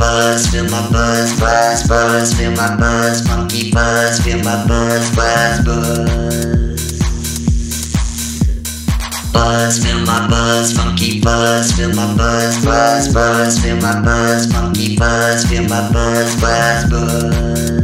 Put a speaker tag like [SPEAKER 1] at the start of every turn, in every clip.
[SPEAKER 1] buzz, feel my buzz, buzz, buzz, feel my buzz, funky buzz, feel my buzz, buzz, buzz. Buzz, feel my buzz, funky buzz, feel my buzz, buzz, buzz, feel my buzz, funky buzz, feel my buzz, buzz, buzz.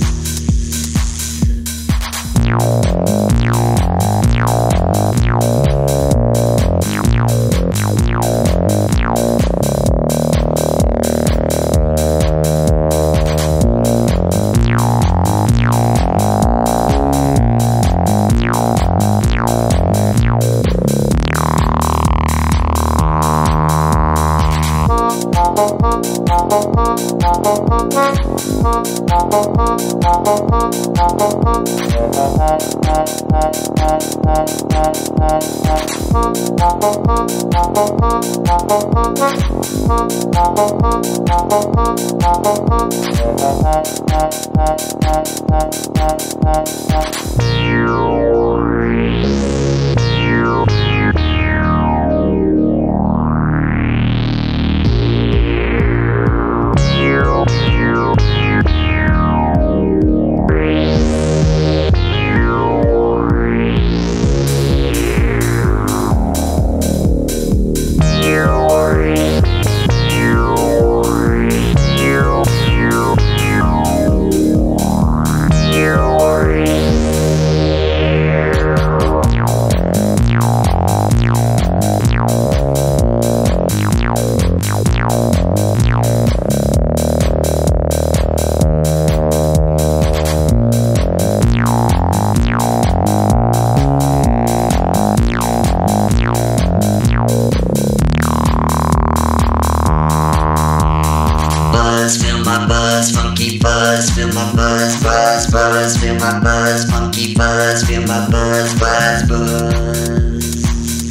[SPEAKER 1] Funky buzz, feel my buzz, buzz, buzz, feel my buzz, funky buzz, feel my buzz, buzz, buzz.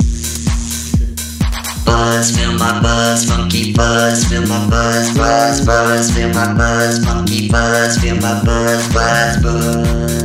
[SPEAKER 1] Buzz, feel my buzz, funky buzz, feel my buzz, buzz, buzz, feel my buzz, funky buzz, feel my buzz, buzz, buzz.